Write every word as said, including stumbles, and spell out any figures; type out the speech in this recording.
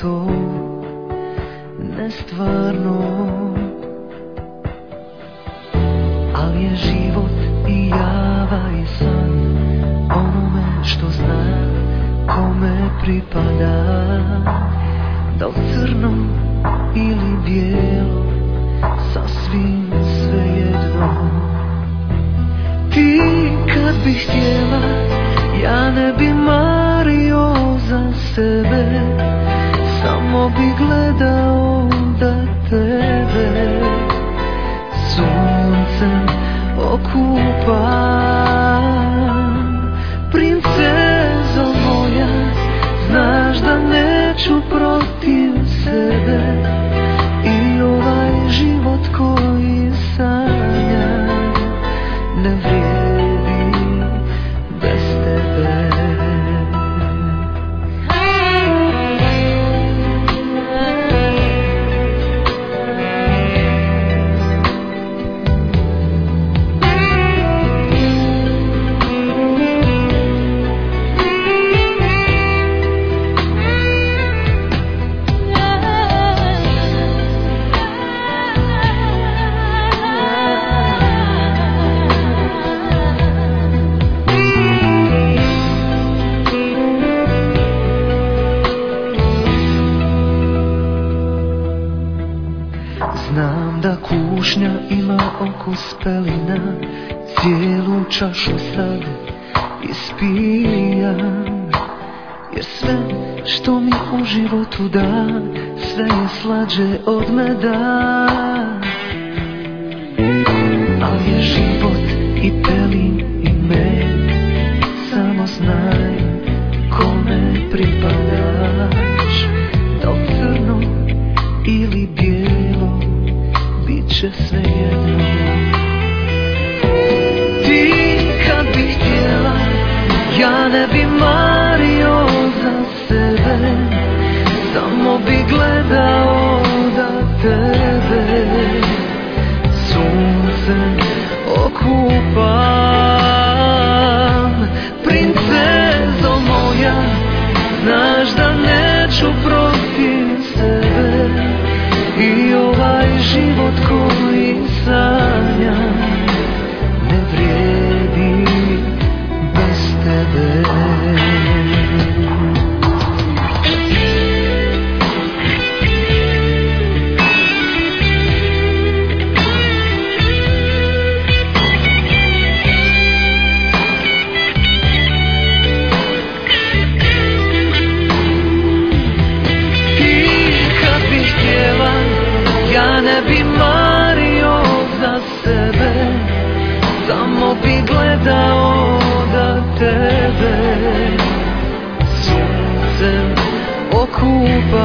to nestvarno, ali je život i java i san onome što zna kome pripada. Da li crno ili bijelo, sasvim svejedno. Ti kad bi htjela, ja ne bi mario za sebe, samo bi gledao da tebe suncem okupam. Princezo moja, znaš da neću protiv sebe i ovaj život koji sanjam ne vrijedi bez tebe. Znam da kušnja ima okus pelina, cijelu čašu sad ispijam, jer sve što mi u životu da, sve je slađe od meda. Ali je život i pelin i med, samo znaj kome pripadaš. Da li crno ili bijelo, bit će svejedno. Ti kad bi htjela, ja ne bi mario za sebe, samo bi gledao da tebe suncem okupam. Princezo moja, znaš da neću protiv sebe i ovaj život koji sanjam ne vrijedi bez tebe. Ja ne bi mario za sebe, samo bi gledao da tebe suncem okupam.